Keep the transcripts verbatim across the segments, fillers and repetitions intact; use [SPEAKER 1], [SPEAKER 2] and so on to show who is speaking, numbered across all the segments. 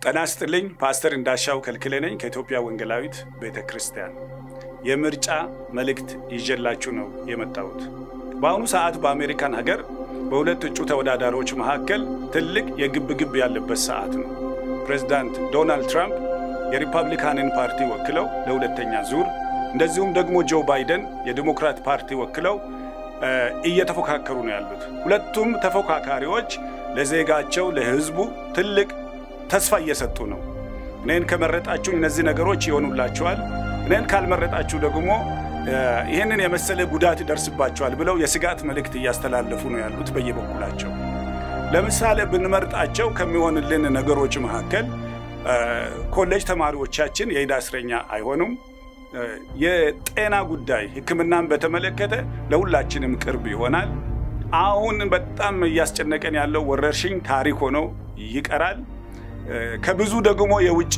[SPEAKER 1] ጤና ይስጥልኝ ፓስተር እንዳሻው ከልክሌ ነኝ ከኢትዮጵያ ወንጌላዊት ቤተክርስቲያን የምርጫ መልእክት ይዤላችሁ ነው የመጣሁት። በአሁኑ ሰዓት በአሜሪካን ሀገር በሁለት እጩ ተወዳዳሪዎች መካከል ትልቅ የግብግብ ያለበት ሰዓት ነው። ፕሬዝዳንት ዶናልድ ትራምፕ የሪፐብሊካንን ፓርቲ ወክለው ለሁለተኛ ዙር እንደዚሁም ደግሞ ጆ ባይደን የዲሞክራት ፓርቲ ወክለው እየተፎካከሩ ነው ያሉት። ሁለቱም ተፎካካሪዎች ለዜጋቸው ለህዝቡ ትልቅ ተስፋ እየሰጡ ነው። እኔን ከመረጣችሁ እነዚህ ነገሮች ይሆኑላችኋል፣ እኔን ካልመረጣችሁ ደግሞ ይሄንን የመሰለ ጉዳት ይደርስባችኋል ብለው የስጋት መልእክት እያስተላለፉ ነው ያሉት በየበኩላቸው። ለምሳሌ ብንመርጣቸው ከሚሆንልን ነገሮች መካከል ኮሌጅ ተማሪዎቻችን የዕዳ እስረኛ አይሆኑም። የጤና ጉዳይ ሕክምናን በተመለከተ ለሁላችንም ቅርብ ይሆናል። አሁን በጣም ያስጨነቀን ያለው ወረርሽኝ ታሪክ ሆኖ ይቀራል። ከብዙ ደግሞ የውጪ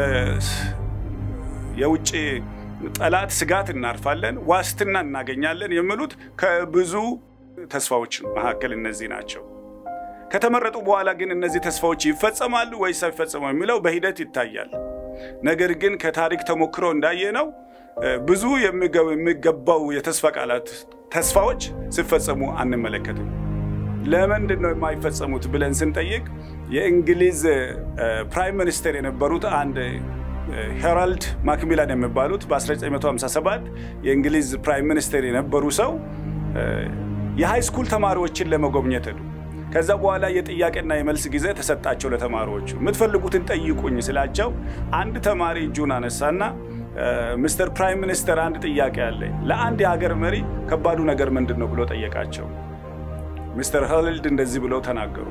[SPEAKER 1] የውጪ ጠላት ስጋት እናርፋለን፣ ዋስትና እናገኛለን የሚሉት ከብዙ ተስፋዎች መካከል እነዚህ ናቸው። ከተመረጡ በኋላ ግን እነዚህ ተስፋዎች ይፈጸማሉ ወይስ አይፈጸሙም የሚለው በሂደት ይታያል። ነገር ግን ከታሪክ ተሞክሮ እንዳየነው ብዙ የሚገባው የተስፋ ቃላት ተስፋዎች ሲፈጸሙ አንመለከትም። ለምንድን ነው የማይፈጸሙት ብለን ስንጠይቅ የእንግሊዝ ፕራይም ሚኒስተር የነበሩት አንድ ሄራልድ ማክሚላን የሚባሉት በ1957 የእንግሊዝ ፕራይም ሚኒስተር የነበሩ ሰው የሃይ ስኩል ተማሪዎችን ለመጎብኘት ሄዱ። ከዛ በኋላ የጥያቄና የመልስ ጊዜ ተሰጣቸው ለተማሪዎቹ። ምትፈልጉትን ጠይቁኝ ስላቸው አንድ ተማሪ እጁን አነሳና ሚስተር ፕራይም ሚኒስተር አንድ ጥያቄ አለ፣ ለአንድ የሀገር መሪ ከባዱ ነገር ምንድነው ብሎ ጠየቃቸው። ሚስተር ሄራልድ እንደዚህ ብለው ተናገሩ፣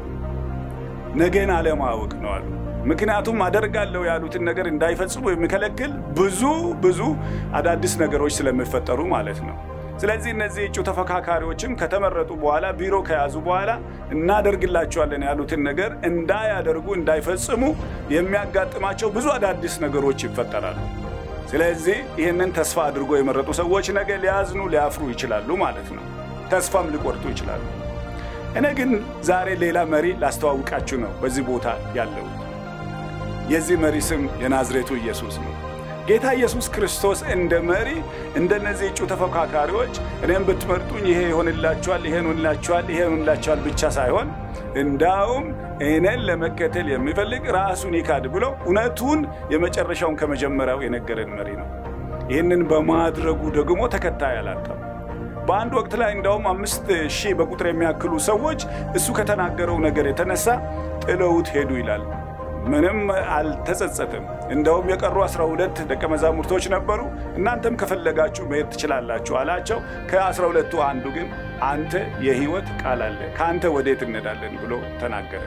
[SPEAKER 1] ነገን አለማወቅ ነው አሉ። ምክንያቱም አደርጋለሁ ያሉትን ነገር እንዳይፈጽሙ የሚከለክል ብዙ ብዙ አዳዲስ ነገሮች ስለሚፈጠሩ ማለት ነው። ስለዚህ እነዚህ እጩ ተፈካካሪዎችም ከተመረጡ በኋላ ቢሮ ከያዙ በኋላ እናደርግላቸዋለን ያሉትን ነገር እንዳያደርጉ እንዳይፈጽሙ የሚያጋጥማቸው ብዙ አዳዲስ ነገሮች ይፈጠራሉ። ስለዚህ ይሄንን ተስፋ አድርጎ የመረጡ ሰዎች ነገ ሊያዝኑ ሊያፍሩ ይችላሉ ማለት ነው። ተስፋም ሊቆርጡ ይችላሉ። እኔ ግን ዛሬ ሌላ መሪ ላስተዋውቃችሁ ነው በዚህ ቦታ ያለው። የዚህ መሪ ስም የናዝሬቱ ኢየሱስ ነው። ጌታ ኢየሱስ ክርስቶስ እንደ መሪ እንደነዚህ እጩ ተፈካካሪዎች እኔም ብትመርጡኝ ይሄ ይሆንላችኋል ይሄ ይሆንላችኋል ይሄ ይሆንላችኋል ብቻ ሳይሆን እንዳውም እኔን ለመከተል የሚፈልግ ራሱን ይካድ ብሎ እውነቱን የመጨረሻውን ከመጀመሪያው የነገረን መሪ ነው። ይሄንን በማድረጉ ደግሞ ተከታይ አላጣም። በአንድ ወቅት ላይ እንዳውም አምስት ሺህ በቁጥር የሚያክሉ ሰዎች እሱ ከተናገረው ነገር የተነሳ ጥለውት ሄዱ ይላል። ምንም አልተጸጸተም። እንደውም የቀሩ አስራ ሁለት ደቀ መዛሙርቶች ነበሩ። እናንተም ከፈለጋችሁ መሄድ ትችላላችሁ አላቸው። ከአስራ ሁለቱ አንዱ ግን አንተ የሕይወት ቃል አለ ካንተ ወዴት እንሄዳለን ብሎ ተናገረ።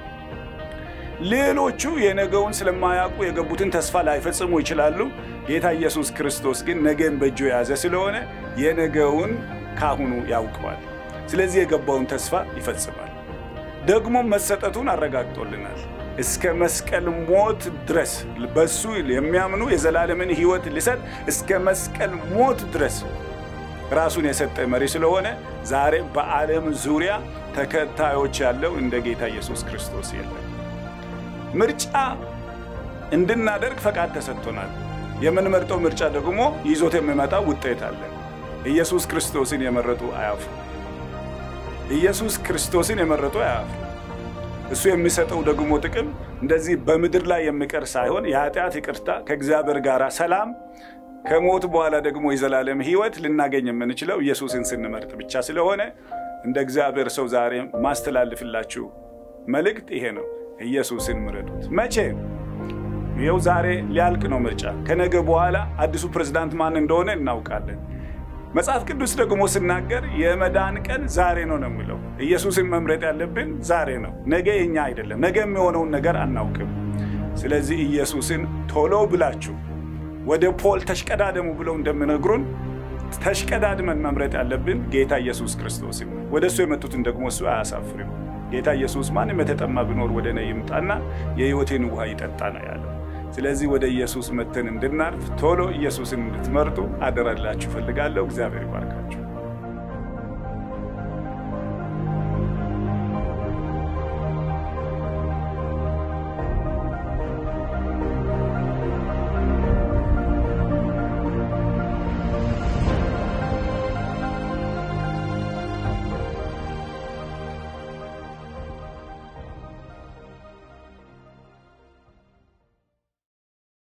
[SPEAKER 1] ሌሎቹ የነገውን ስለማያውቁ የገቡትን ተስፋ ላይፈጽሙ ይችላሉ። ጌታ ኢየሱስ ክርስቶስ ግን ነገን በእጁ ያዘ ስለሆነ የነገውን ካሁኑ ያውቀዋል። ስለዚህ የገባውን ተስፋ ይፈጽማል። ደግሞ መሰጠቱን አረጋግጦልናል። እስከ መስቀል ሞት ድረስ በሱ የሚያምኑ የዘላለምን ሕይወት ሊሰጥ እስከ መስቀል ሞት ድረስ ራሱን የሰጠ መሪ ስለሆነ ዛሬ በዓለም ዙሪያ ተከታዮች ያለው እንደ ጌታ ኢየሱስ ክርስቶስ የለም። ምርጫ እንድናደርግ ፈቃድ ተሰጥቶናል። የምንመርጠው ምርጫ ደግሞ ይዞት የሚመጣ ውጤት አለ። ኢየሱስ ክርስቶስን የመረጡ አያፍሩ። ኢየሱስ ክርስቶስን የመረጡ አያፍሩ። እሱ የሚሰጠው ደግሞ ጥቅም እንደዚህ በመድር ላይ የሚቀር ሳይሆን የኃጢአት ይቅርታ ከእግዚአብሔር ጋር ሰላም ከሞት በኋላ ደግሞ የዘላለም ሕይወት ልናገኝ የምንችለው ኢየሱስን ስንመርጥ ብቻ ስለሆነ እንደ እግዚአብሔር ሰው ዛሬ ማስተላለፍላችሁ መልእክት ይሄ ነው። ኢየሱስን ምረጡት። መቼ? ይኸው ዛሬ ሊያልቅ ነው ምርጫ። ከነገ በኋላ አዲሱ ፕሬዝዳንት ማን እንደሆነ እናውቃለን። መጽሐፍ ቅዱስ ደግሞ ሲናገር የመዳን ቀን ዛሬ ነው ነው የሚለው። ኢየሱስን መምረጥ ያለብን ዛሬ ነው፣ ነገ የኛ አይደለም። ነገ የሚሆነውን ነገር አናውቅም። ስለዚህ ኢየሱስን ቶሎ ብላችሁ ወደ ፖል ተሽቀዳደሙ ብለው እንደሚነግሩን ተሽቀዳድመን መምረጥ ያለብን ጌታ ኢየሱስ ክርስቶስን። ወደሱ የመጡትን ደግሞ እሱ አያሳፍርም። ጌታ ኢየሱስ ማንም የተጠማ ቢኖር ወደ እኔ ይምጣና የሕይወቴን ውሃ ይጠጣ ነው ያለው። ስለዚህ ወደ ኢየሱስ መተን እንድናርፍ ቶሎ ኢየሱስን እንድትመርጡ አደራላችሁ ፈልጋለሁ። እግዚአብሔር ይባርካችሁ።